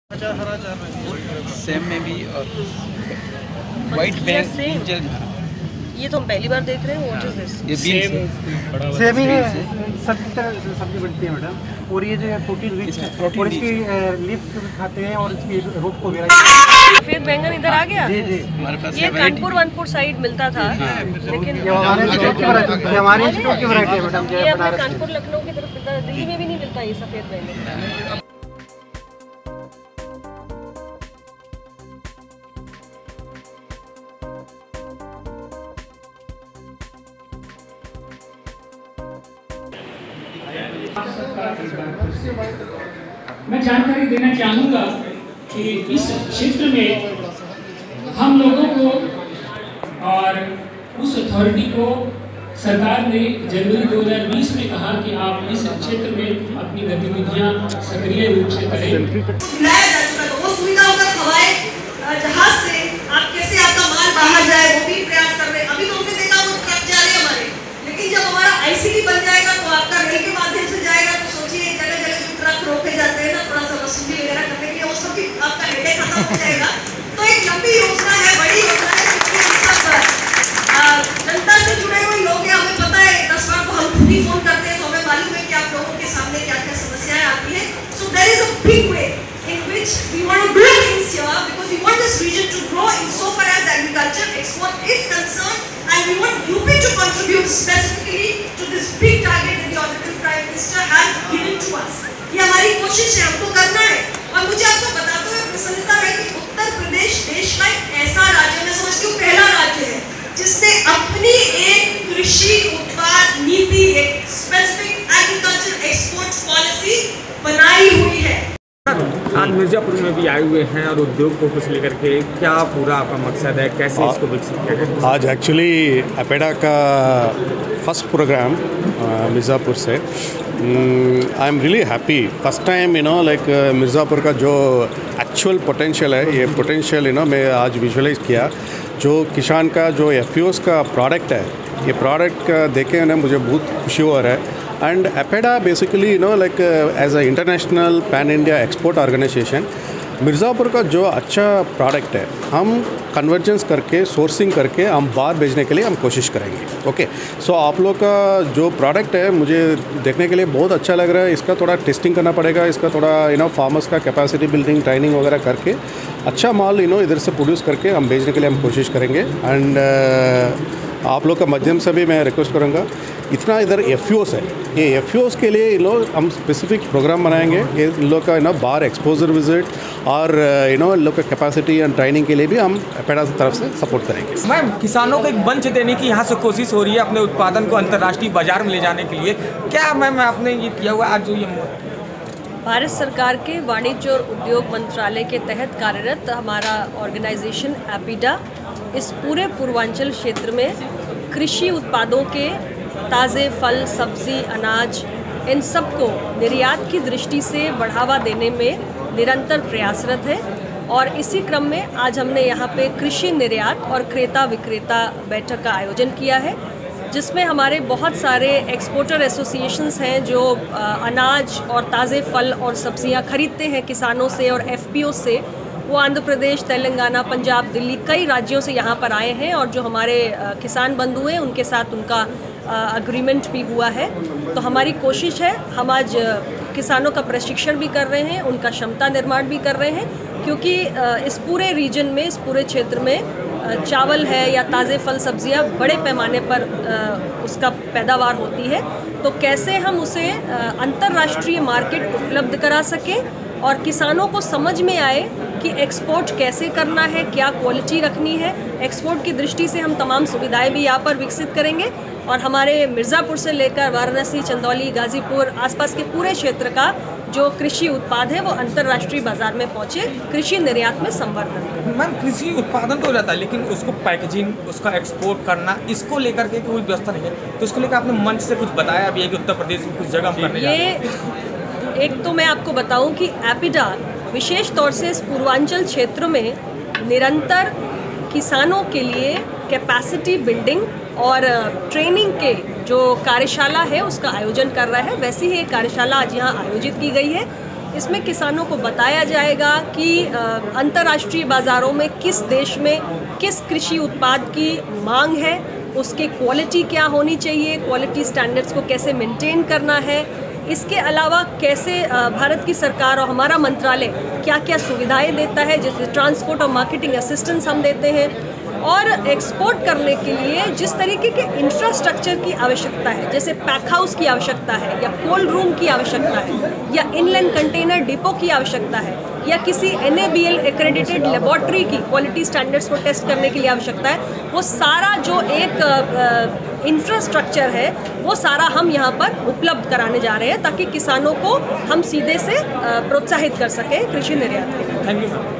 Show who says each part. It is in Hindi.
Speaker 1: सेम में भी और वाइट बैंगन,
Speaker 2: ये तो हम पहली बार देख रहे हैं। What is this?
Speaker 1: ये बीन्स
Speaker 3: सेम ही है, सब्जी तरह सब्जी बनती है मैडम। और ये जो है प्रोटीन रिच है और इसकी लीफ खाते हैं और इसकी रूट को भी।
Speaker 2: सफेद बैंगन इधर आ गया।
Speaker 3: जी जी,
Speaker 1: हमारे पास
Speaker 2: ये कानपुर वनपुर साइड मिलता था, लेकिन
Speaker 3: हमारे इंस्टीट्यूट की वैरायटी है मैडम।
Speaker 2: ये अपने कानपुर लखनऊ की तरफ मिलता है, दिल्ली में भी नहीं मिलता ये सफेद बैंगन।
Speaker 4: मैं जानकारी देना चाहूँगा कि इस क्षेत्र में हम लोगों को और उस अथॉरिटी को सरकार ने जनवरी 2020 में कहा कि आप इस क्षेत्र में अपनी गतिविधियां सक्रिय रूप से करें।
Speaker 5: वो सुविधा होगा हवाई जहाज से आप कैसे आपका माल बाहर जाए वो भी प्रयास कर रहे हैं। अभी तो हमने देखा वो ट्रक जा रहे हैं हमारे, लेकिन जब हमारा आईसीडी बन जाएगा तो आपका रेल के माध्यम से जाएगा। तो सोचिए जगह जगह जो ट्रक रोके जाते हैं ना थोड़ा सा वसूली वगैरह करने के लिए, वो सब भी आपका हेडेक खत्म हो जाएगा। तो एक लंबी योजना है, बड़ी योजना है, जनता से जुड़े हुए लोग हैं। हमें पता है 10 बार को हम खुद ही फोन करते हैं तो हमें मालूम है कि आप लोगों के सामने क्या क्या समस्याएं आती है। So there is a big way in which we want to do things here because we want this region to grow in so far as agriculture export is concerned, and we want UP to contribute specifically to this big target that the Honorable Prime Minister has given to us. ये हमारी कोशिश है, हमको करना है। और मुझे आपको बताते हुए प्रसन्नता है कि उत्तर प्रदेश देश का एक ऐसा राज्य, मैं समझती हूँ पहला राज्य है जिसने अपनी एक कृषि उत्पाद नीति, एक स्पेसिफिक एग्रीकल्चर एक्सपोर्ट पॉलिसी बनाई हुई है।
Speaker 6: आज मिर्जापुर में भी आए हुए हैं और उद्योग को कुछ लेकर के क्या पूरा आपका मकसद है, कैसे इसको विकसित किया जाए?
Speaker 7: आज एक्चुअली अपेडा का फर्स्ट प्रोग्राम मिर्ज़ापुर से I am really happy. First time like Mirzapur का जो एक्चुअल पोटेंशियल है, ये पोटेंशियल मैं आज विजुअलाइज किया। जो किसान का जो एफपीओस का प्रोडक्ट है, ये प्रोडक्ट देखे ना मुझे बहुत खुशी हो रहा है। And APEDA basically like as a international pan India export organisation, Mirzapur का जो अच्छा प्रोडक्ट है हम कन्वर्जेंस करके सोर्सिंग करके हम बाहर भेजने के लिए हम कोशिश करेंगे। ओके, सो आप लोग का जो प्रोडक्ट है मुझे देखने के लिए बहुत अच्छा लग रहा है। इसका थोड़ा टेस्टिंग करना पड़ेगा, इसका थोड़ा फार्मर्स का कैपेसिटी बिल्डिंग ट्रेनिंग वगैरह करके अच्छा माल इधर से प्रोड्यूस करके हम भेजने के लिए हम कोशिश करेंगे। एंड आप लोग का माध्यम से भी मैं रिक्वेस्ट करूँगा, इतना इधर एफपीओस है, ये एफपीओस के लिए इन लोग हम स्पेसिफिक प्रोग्राम बनाएंगे। इन लोग का बाहर एक्सपोजर विजिट और इन लोग का कैपेसिटी एंड ट्रेनिंग के लिए भी हम अपेडा की तरफ से सपोर्ट करेंगे।
Speaker 6: मैम, किसानों को एक मंच देने की यहाँ से कोशिश हो रही है अपने उत्पादन को अंतर्राष्ट्रीय बाजार में ले जाने के लिए, क्या मैम आपने ये किया हुआ आज जो ये
Speaker 2: भारत सरकार के वाणिज्य और उद्योग मंत्रालय के तहत कार्यरत हमारा ऑर्गेनाइजेशन एपिडा इस पूरे पूर्वांचल क्षेत्र में कृषि उत्पादों के ताज़े फल, सब्जी, अनाज, इन सब को निर्यात की दृष्टि से बढ़ावा देने में निरंतर प्रयासरत है। और इसी क्रम में आज हमने यहाँ पे कृषि निर्यात और क्रेता विक्रेता बैठक का आयोजन किया है, जिसमें हमारे बहुत सारे एक्सपोर्टर एसोसिएशंस हैं जो अनाज और ताज़े फल और सब्जियाँ खरीदते हैं किसानों से और एफपीओ से। वो आंध्र प्रदेश, तेलंगाना, पंजाब, दिल्ली, कई राज्यों से यहाँ पर आए हैं और जो हमारे किसान बंधु हैं उनके साथ उनका अग्रीमेंट भी हुआ है। तो हमारी कोशिश है, हम आज किसानों का प्रशिक्षण भी कर रहे हैं, उनका क्षमता निर्माण भी कर रहे हैं, क्योंकि इस पूरे रीजन में, इस पूरे क्षेत्र में चावल है या ताज़े फल सब्जियां बड़े पैमाने पर उसका पैदावार होती है। तो कैसे हम उसे अंतर्राष्ट्रीय मार्केट उपलब्ध करा सकें और किसानों को समझ में आए कि एक्सपोर्ट कैसे करना है, क्या क्वालिटी रखनी है। एक्सपोर्ट की दृष्टि से हम तमाम सुविधाएं भी यहाँ पर विकसित करेंगे और हमारे मिर्ज़ापुर से लेकर वाराणसी, चंदौली, गाजीपुर, आसपास के पूरे क्षेत्र का जो कृषि उत्पाद है वो अंतर्राष्ट्रीय बाजार में पहुँचे, कृषि निर्यात में संवर्धन।
Speaker 6: मैम, कृषि उत्पादन तो हो जाता है लेकिन उसको पैकेजिंग, उसका एक्सपोर्ट करना, इसको लेकर के कोई व्यवस्था नहीं है। तो इसको लेकर आपने मंच से कुछ बताया भी है कि उत्तर प्रदेश में कुछ जगह करने जा रहे हैं।
Speaker 2: एक तो मैं आपको बताऊं कि एपिडा विशेष तौर से इस पूर्वांचल क्षेत्र में निरंतर किसानों के लिए कैपेसिटी बिल्डिंग और ट्रेनिंग के जो कार्यशाला है उसका आयोजन कर रहा है। वैसी ही एक कार्यशाला आज यहाँ आयोजित की गई है इसमें किसानों को बताया जाएगा कि अंतर्राष्ट्रीय बाज़ारों में किस देश में किस कृषि उत्पाद की मांग है, उसकी क्वालिटी क्या होनी चाहिए, क्वालिटी स्टैंडर्ड्स को कैसे मेंटेन करना है। इसके अलावा कैसे भारत की सरकार और हमारा मंत्रालय क्या क्या सुविधाएं देता है, जैसे ट्रांसपोर्ट और मार्केटिंग असिस्टेंस हम देते हैं, और एक्सपोर्ट करने के लिए जिस तरीके के इंफ्रास्ट्रक्चर की आवश्यकता है, जैसे पैक हाउस की आवश्यकता है या कोल्ड रूम की आवश्यकता है या इनलैंड कंटेनर डिपो की आवश्यकता है या किसी NABL एक्रेडिटेड लेबॉर्ट्री की क्वालिटी स्टैंडर्ड्स को टेस्ट करने के लिए आवश्यकता है, वो सारा जो एक इंफ्रास्ट्रक्चर है वो सारा हम यहाँ पर उपलब्ध कराने जा रहे हैं ताकि किसानों को हम सीधे से प्रोत्साहित कर सकें कृषि निर्यात के लिए।
Speaker 6: Thank you.